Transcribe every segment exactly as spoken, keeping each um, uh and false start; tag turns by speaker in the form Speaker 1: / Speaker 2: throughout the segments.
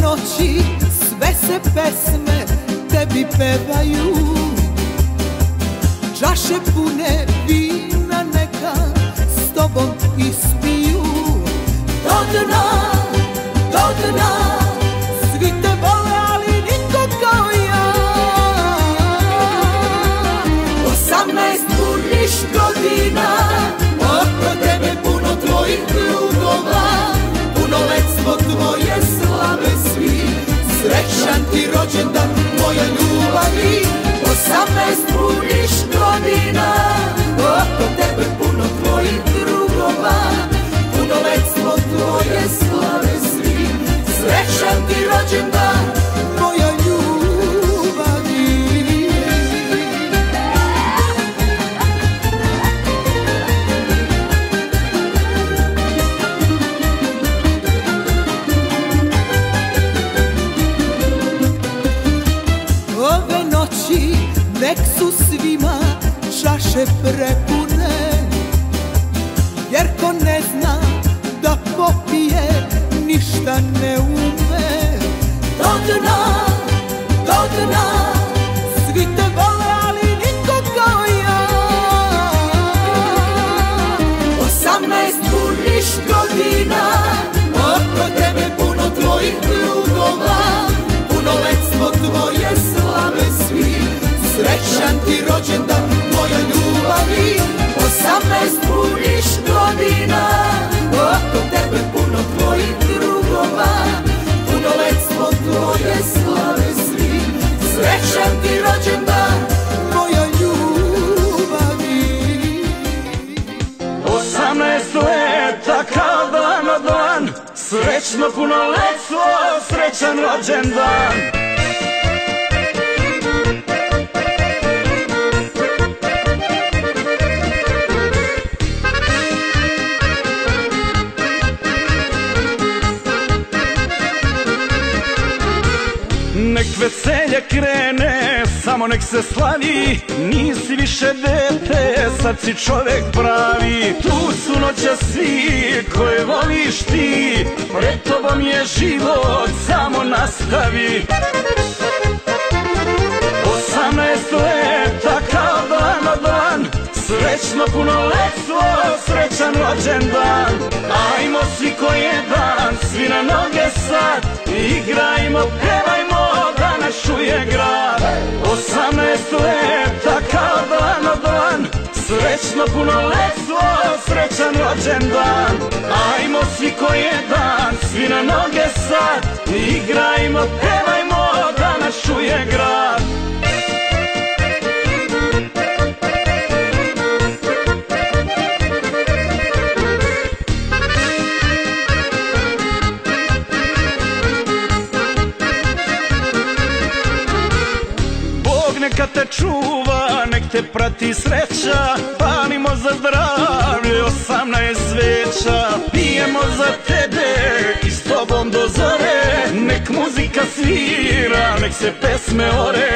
Speaker 1: noći sve se pesme tebi pevaju, čaše pune vina neka s tobom ispiju. Do dna, do dna, svi te vole, ali niko kao ja. Osamnaest puniš godina, oko tebe puno tvojih drugova, punoletstvo tvoje slave svi, srećan ti rođendan moja ljubavi. Osamnaest puniš godina, oko tebe puno tvojih drugova, punoletstvo tvoje slave svi, srećan ti rođendan moja ljubavi. Ove noći nek su svima čaše prepune, jer ko ne zna da popije ništa ne ume. Do dna, do dna, svi te vole, ali niko kao ja. Osamnaest puniš godina, oko tebe puno tvojih drugova, punoletstvo tvoje slave svi, srećan ti rođendan moja ljubavi. Osamnaest puniš godina, oko tebe puno tvojih drugova, punoletstvo tvoje slave svi, srećan ti rođendan moja ljubavi.
Speaker 2: Osamnaest leta kao dan od dan, srećno punoletstvo, srećan rođendan. Nek veselje krene, samo nek se slavi, nisi više dete, sad si čovek pravi. Tu su noća svi koje voliš ti, pred tobom je život, samo nastavi. Osamnaest leta kao dan od dan, srećno punoletstvo, srećan rođendan. Ajmo svi ko jedan, svi na noge sad, igrajmo, pevajmo, da nas čuje grad. Osamnaest leta kao dan od dan, srećno punoletstvo, srećan rođendan. Ajmo svi ko jedan, svi na noge sad, igrajmo, pevajmo, da nas čuje grad. Neka te čuva, nek te prati sreća, palimo za zdravlje osamnaest sveća. Pijemo za tebe i s tobom do zore, nek muzika svira, nek se pesme ore.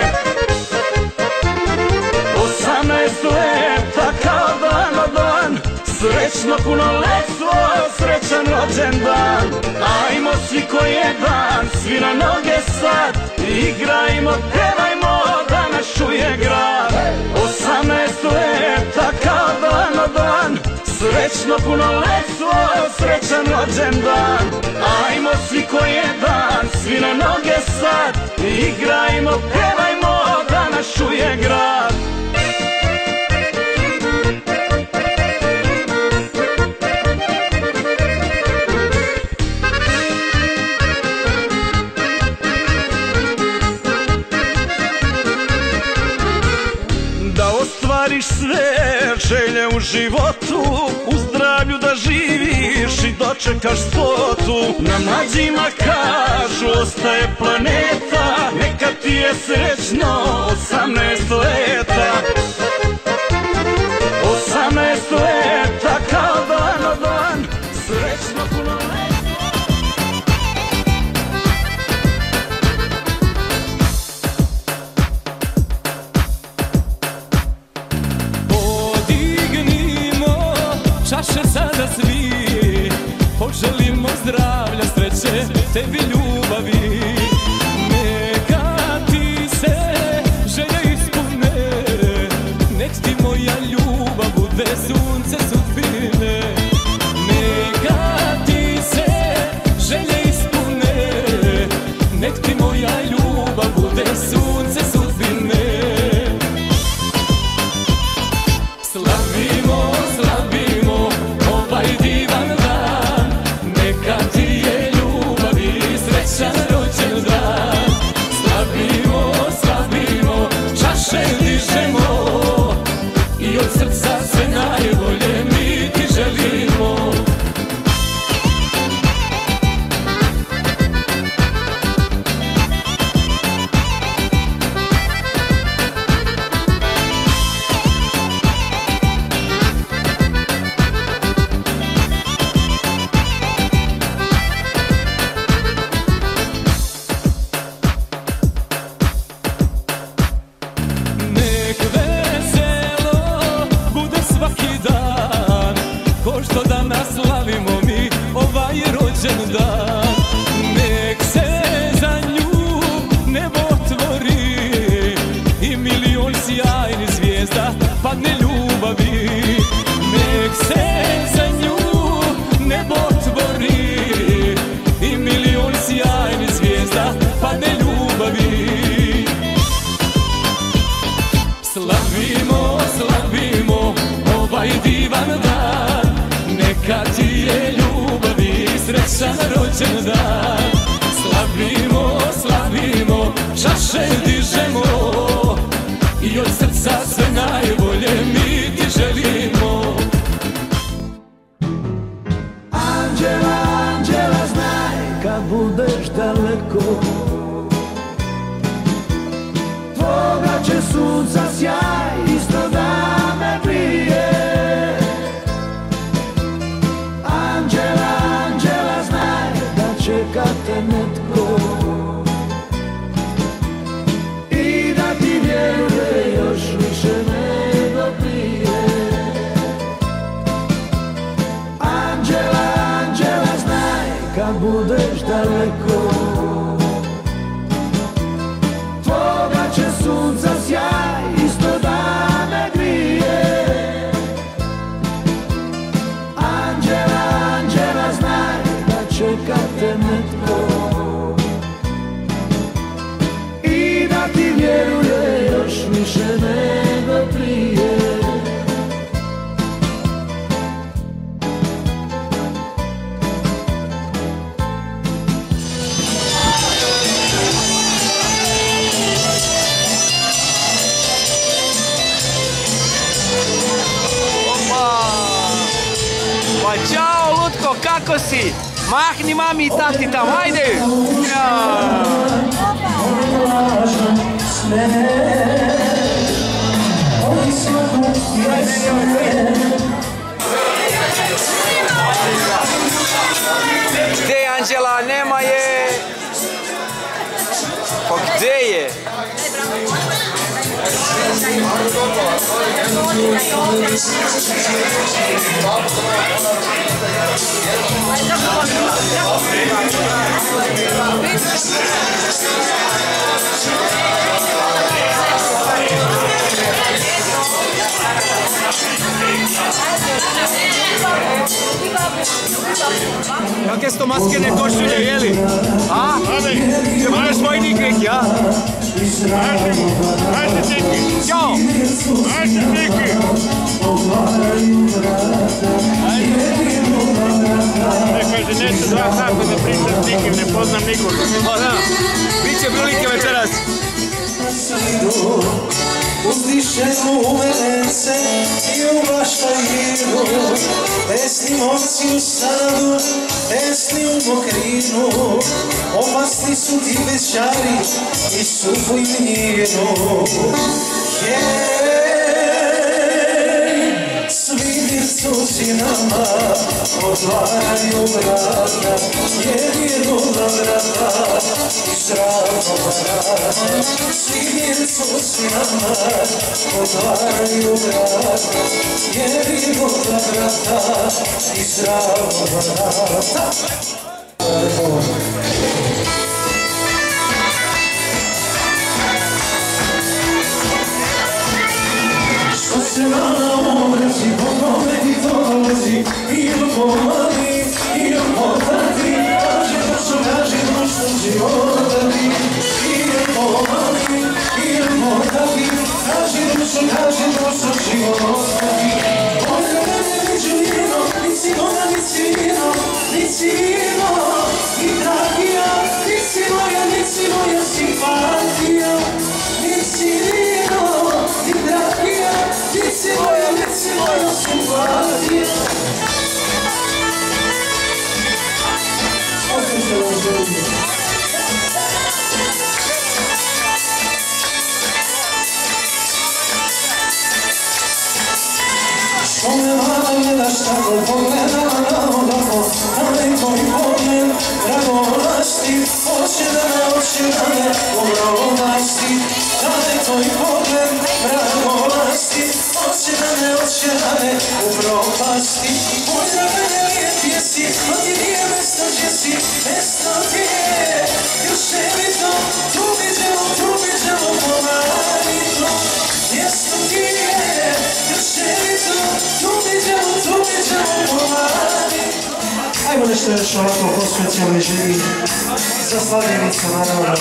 Speaker 2: Osamnaest leta kao dan od dan, srećno punoletstvo, srećan rođendan. Ajmo svi ko jedan, svi na noge sad, igrajmo, pevajmo, da nas čuje grad. Osamnaest leta kao dan od dan, srećno punoletstvo, srećan rođendan. Ajmo svi ko jedan, svi na noge sad, igrajmo, pevajmo, da nas čuje grad. Ostvariš sve želje u životu, u zdravlju da živiš i dočekaš stotu. Na mlađima kažu ostaje planeta, neka ti je srećno osamnaest leta. Osamnaest leta kao dan od dan, srećno punoletstvo.
Speaker 3: Čaše sada svi, poželimo zdravlja, sreće, tebi ljubavi. srećan rođendan. Slavimo, slavimo, čaše dižemo i od srca sve najbolje mi ti želimo.
Speaker 1: Anđela, Anđela, znaj kad budeš daleko, tvoga će sunca sjaj isto da me prije. Anđela, Anđela, znaj da čeka te netko i da ti vjeruje još više nego prije. Anđela, Anđela, znaj kad budeš daleko, tvoga će sunca sjaj isto da me grije. Anđela, Anđela, znaj da čeka te netko i da ti vjeruje još više nego prije.
Speaker 4: Pa čao Lutko, kako si? Mahni mami i tati tam, hajde! Gdje je Anđela? Nema je! Pa gdje je? Kakve su to maskene košulje, jeli? A? Se budeš vojnik neki, a?
Speaker 5: Ajde, Tiki!
Speaker 4: Ćao!
Speaker 5: Ajde, Tiki! Ne kaže, neću dva sata da pričam s nikim, ne poznam nikog.
Speaker 4: Pa da, bit će prilike večeras.
Speaker 6: Uzdišemo u Velence i u Baštajiru, pesni momci u Sadu, pesni u Mokrinu, opasni su ti bećari i sufu i mnjenu. Svi virtuozi nama otvaraju vrata, jedinoga vrata iz Ravnovara. Svi virtuozi nama otvaraju vrata, jedinoga vrata iz Ravnovara. Što se rana obrazi, po kome ti to dolazi, ili pomali, ili potati, kaže dušo, kaže dušo, života ti. Ili pomali, ili potati, kaže dušo, kaže dušo, života ti. Ojde mene među vino, nici moja, nici vino, nici vino, i dragija, nici moja, nici moja simpatija, nici vino, i dragija, nici moja, nici moja simpatija. Osim se vam želim. Ome mala gledaš tako, pogledala na odako, onaj tvoj pogled, dragolasti, hoće da me, hoće da me obrovasti. Onaj tvoj pogled, dragolasti, hoće da me, hoće da me upropasti. Pozdrav mene lijep jesi, no ti nije mesto gdje si, mesto ti je još nebitno, tu biđemo, tu biđemo pomanito. Mjesto ti je još nebitno, tu biđemo, tu biđemo pomanito. Ajmo nešto još ovako po specijalnoj želji za slavljenicu, naravno.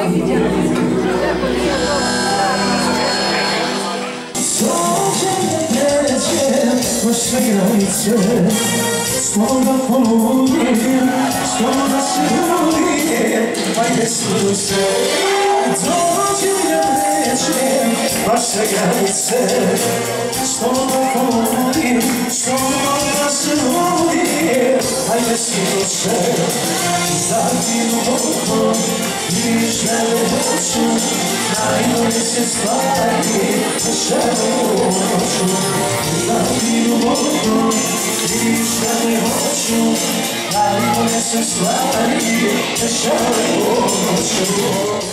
Speaker 6: Baš sve granice, sloga poludim, sloga se rodije, ajde služuj se. Dođem ja nećem, baš sve granice, sloga poludim, sloga se rodije, ajde služuj se. Zatim oko, vidiš da ne hoću, najbolje se stvari, želim u noću. Zatim oko, vidiš da ne hoću, najbolje se stvari, želim u noću.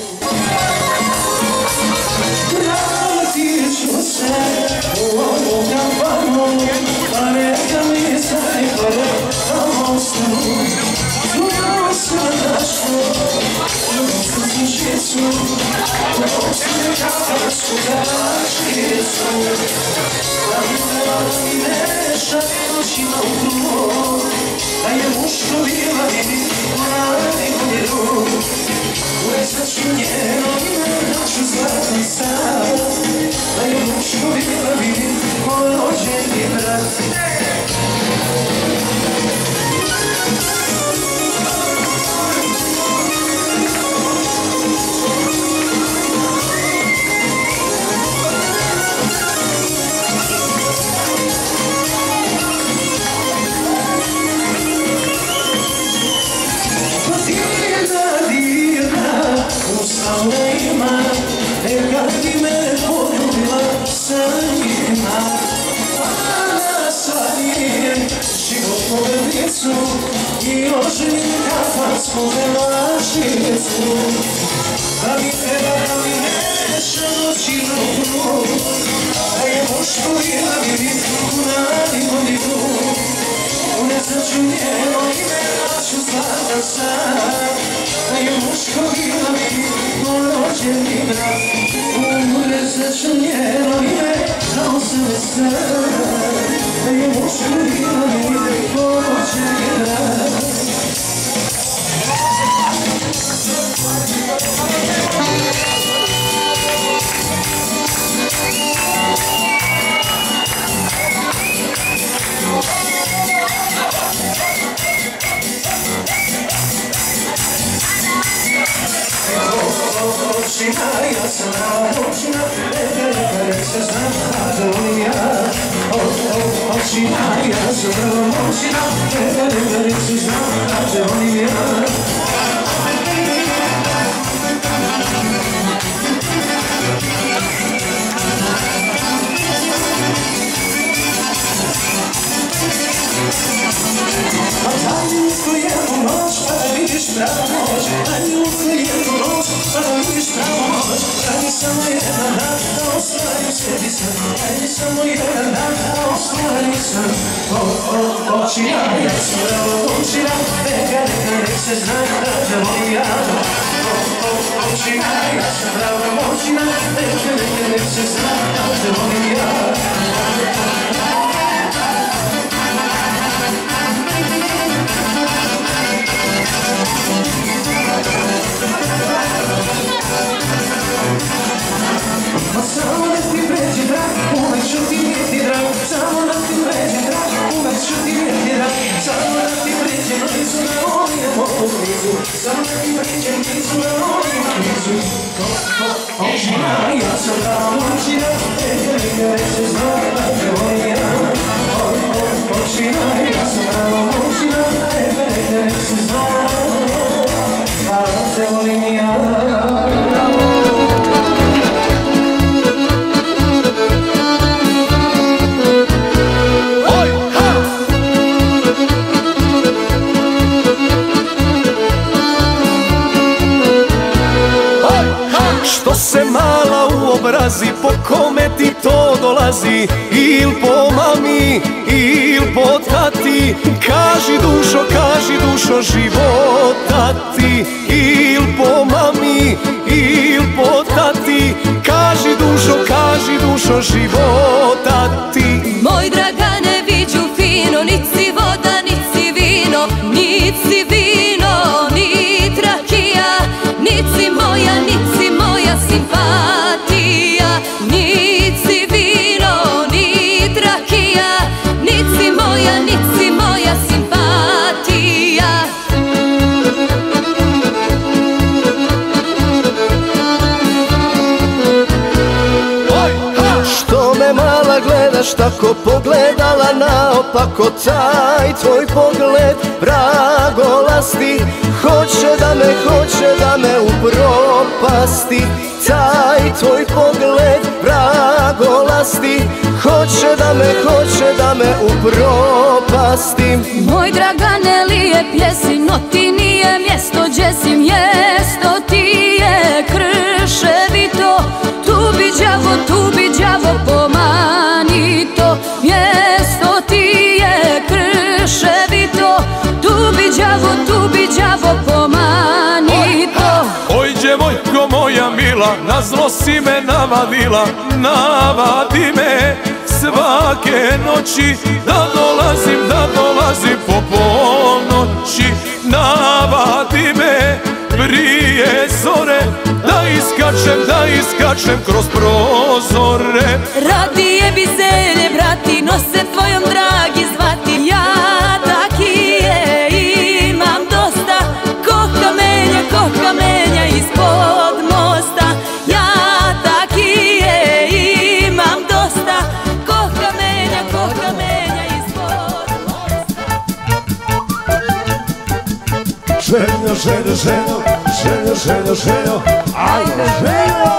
Speaker 6: Vratit ću se u ovu kampanu, pa neka mi zajbore, tamo ostanu. Znao sam našu, ljubav sam žicu, znao sam kapačku dačicu. Da mi treba da mi neša noćima u krug, da je muško bila vidi, mladi miru. Urezat ću njeno ime, našu zlatan stav, da je muško bila vidi, moj rođeni brat. I oživim kaparsku velašicu, da mi treba da mi neša noći u krug, da je muško bila vidi u najbolji krug. Unezat ću njeno ime, naću zlatan sad, da je muško bila vidi moj rođeni brat. Unezat ću njeno ime, znao sam je sad, da je muško bila vidi moj rođeni brat. Očina, ja sam očina, neka neka nek se zna, a to volim ja. Očina, ja sam očina, neka neka nek se zna, a to volim ja. Danjusko jednu noć, pa da vidiš pravu noć. Danjusko jednu noć, pa da vidiš pravu noć. Daj mi samo jedan dan, da ostvarim sebi san. Daj mi samo jedan dan, da ostvarim san. Očina, ja sam bravo očina, neka neka nek se zna, da te volim ja. Očina, ja sam bravo očina, neka neka nek se zna, da te volim ja. Samo da ti pređe drag, uvek ću ti biti drag. Samo da ti pređe drag, uvek ću ti biti drag. Samo da ti pređe blizu, da volim mogu blizu. Samo da ti pređe blizu, da volim blizu. Očina, ja sam bravo očina, neka neka nek se zna, da te volim ja. Očina, ja sam bravo očina, neka neka nek se zna, da te volim ja.
Speaker 3: Što se mala u obrazi, po kome ti to dolazi? Il po mami, il po tati. Kaži dušo, kaži dušo života ti. Il po mami, il po tati. Kaži dušo, kaži dušo života ti.
Speaker 7: Moj Dragane, viđu fino, nic si voda, nic si vino. Nic si vino, ni trakija, nic si moja, ni
Speaker 3: gledaš tako, pogledala naopako, taj tvoj pogled vragolasti hoće da me, hoće da me upropasti. Taj tvoj pogled vragolasti hoće da me, hoće da me upropasti.
Speaker 7: Moj Dragane lijep jesi, no ti nije mjesto gdje si, mjesto ti je krševito. Tu bi đavo, tu bi đavo pomanito, mjesto ti je krševito. Tu bi đavo, tu bi đavo pomanito.
Speaker 3: Oj djevojko moja mila, na zlo si me navadila, navadi me svake noći, da dolazim, da dolazim po ponoći. Navadi me prije zore, da iskačem, da iskačem kroz prozore.
Speaker 7: Radije bi zelje brati, no se tvojom dragi zvati. Ja takije imam dosta, ko kamenja, ko kamenja ispod mosta. Ja takije imam dosta, ko kamenja, ko kamenja ispod mosta.
Speaker 3: Željo, željo, željo, željo, željo, željo, ajde željo!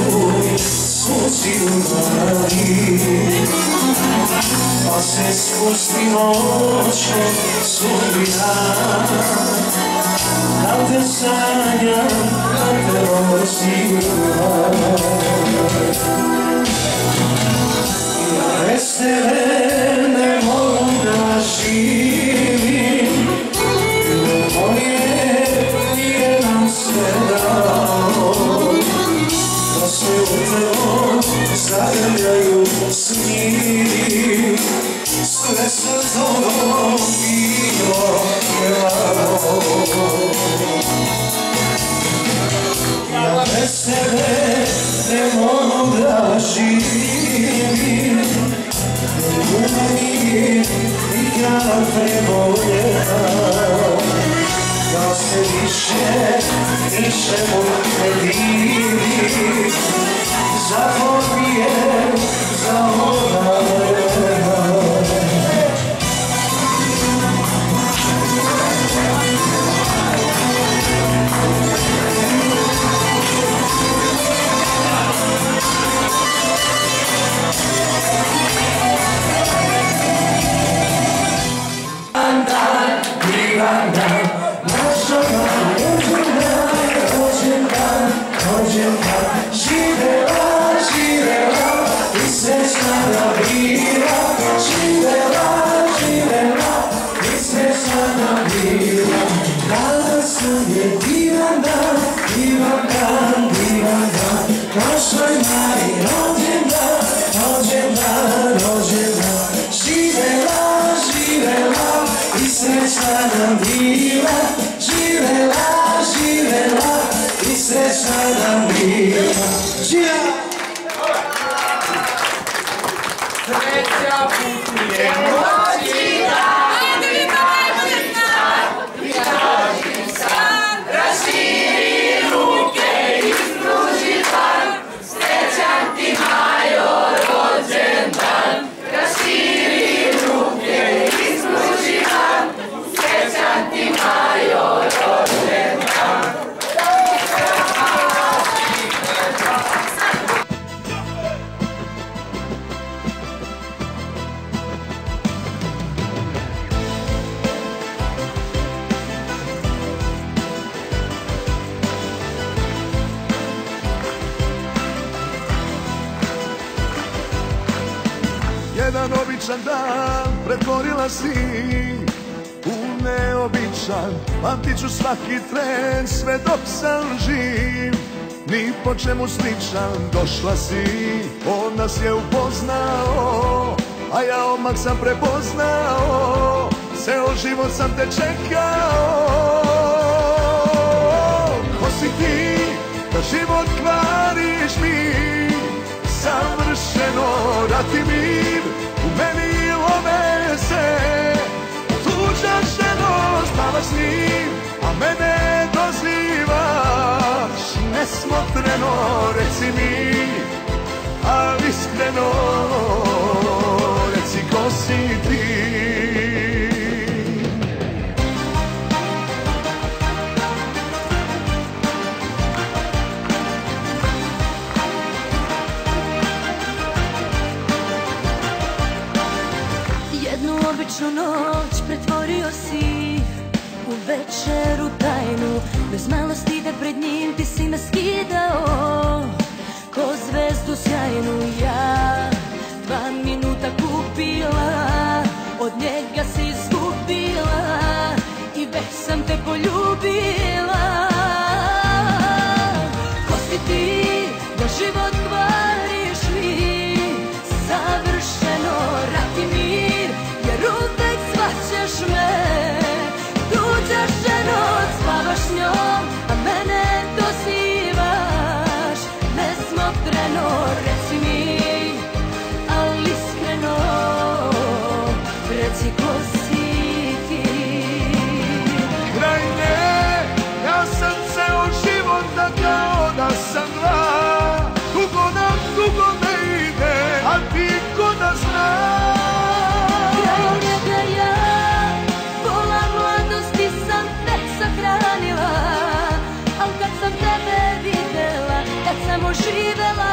Speaker 6: tvoj suci umari. Pa se spusti noćom sudbina, da te sanjam, da te osiguram. Ja bez tebe ne mogu da živim, moje nije nam sve dao, da se u tebom zagrljaju sni, sve sa tobom bilo pjevao. Ja bez tebe ne mogu da živim, ljubav nije nikada preboljela, da se više ničemu ne divim, zato pijem za ona vremena. Divan dan, našo dan, rođen dan, rođen dan, živela, živela i srećna da bila, živela, živela i srećna da bila. Danas nam je divan dan, divan dan, divan dan, našoj Mari rođen dan, rođen dan, rođen dan, živela, živela i srećna nam bila, živela, živela i srećna nam bila. Živela! Sreća putuje noći dan, ajde vi to najbolje zna, i tražim san, raširi ruke i pruži dan, srećan ti Majo rođen dan, raširi ruke i pruži dan, srećan ti Majo rođen dan.
Speaker 3: Jedan običan dan pretvorila si u neobičan, pamtit ću svaki tren sve dok sam živ. Ni po čemu sličan došla si, on nas je upoznao, a ja odmah sam prepoznao, ceo život sam te čekao. Ko si ti da život kvariš mi, savršeno rat i mir u meni lome se. Tuđa ženo spavaš s njim, a mene dozivaš nesmotreno. Reci mi, a iskreno, reci ko si ti.
Speaker 7: Običnu noć pretvorio si u večeru tajnu, bez malo stida pred njim ti si me skidao ko zvezdu sjajnu. Ja dva minuta kupila, od njega si izgubila i već sam te poljubila. Ko si ti da život kvariš mi, savršeno rat i mir, jer uvek shvaćaš me. Tuđa ženo, spavaš s njom, a mene dozivaš nesmotreno. Reci mi, ali iskreno, reci ko si ti.
Speaker 3: Kraj nje, ja sam ceo život da kao da sam dva. Dugo nam, dugo ne ide, a ti ko da znaš.
Speaker 7: Al kad sam tebe videla, kad sam oživela,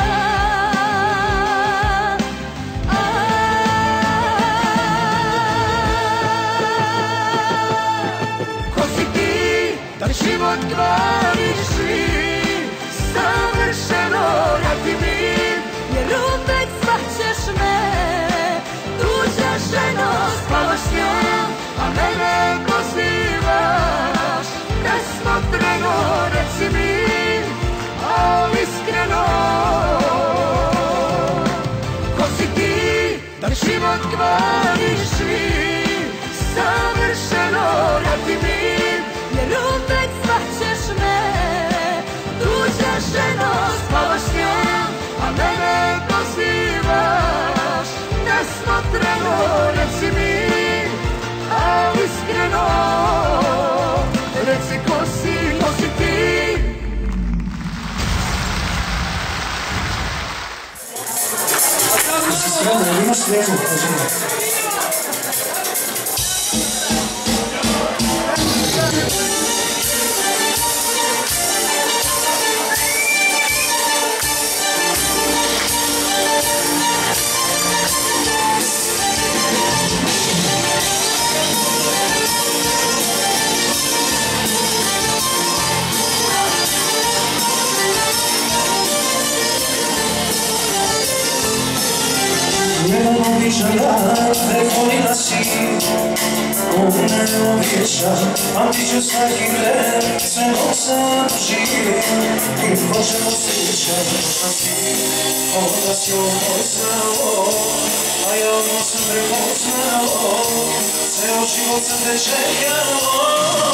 Speaker 6: Telefonina si, ona ne objeća, pamtit ću svaki gre, sve dok sam živ. I možemo sjećat da si, onda si upoznao, a ja odmah sam prepoznao, ceo život sam te čekao.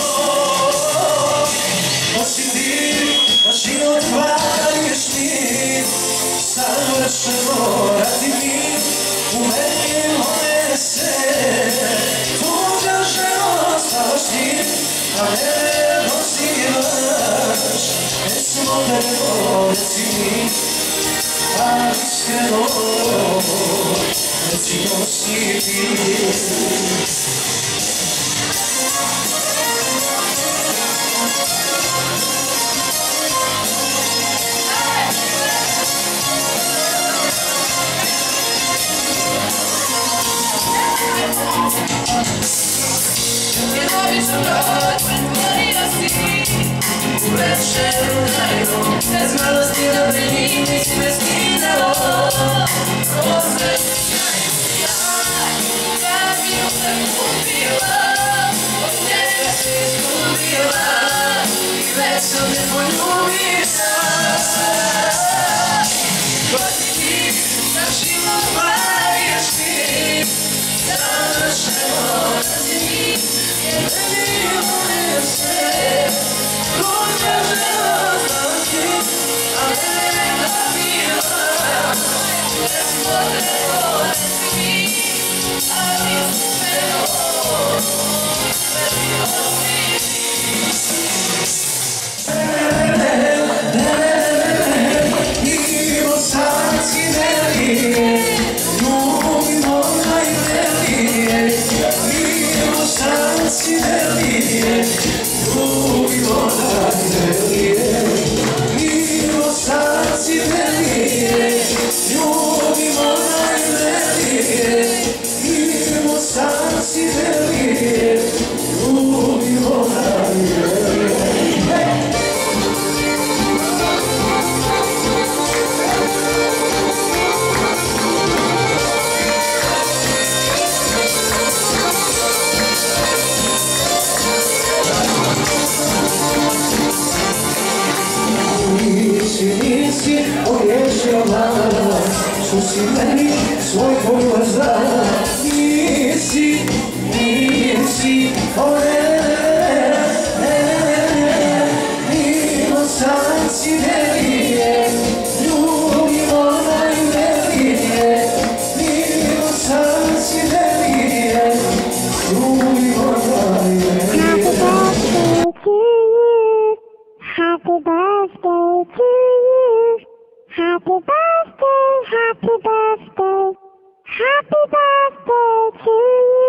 Speaker 6: Osim ti, na život valješ mi, savršeno radi mi, u meni moje se, tuđa ženo stavaš ti, a mene pozivaš, pesmo tebe reci mi, a iskreno, reci ko si ti.
Speaker 8: Bez malosti da meni nisi me skinao. Osveć sjaj, kad bi te kupila, od tebe si izgubila i već sam ne poljubila. Ko si ti, na život variješ ti, savršeno radi mi, jer meni moje sve, tuđa žena stavaš ti, a mene zabivaš, pesmo tebe reci mi, a iskreno, reci ko si ti.
Speaker 6: Mimo sanci velije, ljubimo najvelije, mimo sanci velije, ljubimo najvelije, mimo sanci velije, ljubimo najvelije, mimo sanci velije, ljubimo najvelije. Nisi, nisi pogriješio nas, što si meni svoj pogled dala. Nisi, nisi, o ne, ne, ne, mimo sanci velije, ljubimo najvelije, mimo sanci velije, ljubimo najvelije.
Speaker 9: Happy birthday to you. Happy birthday, happy birthday. Happy birthday to you.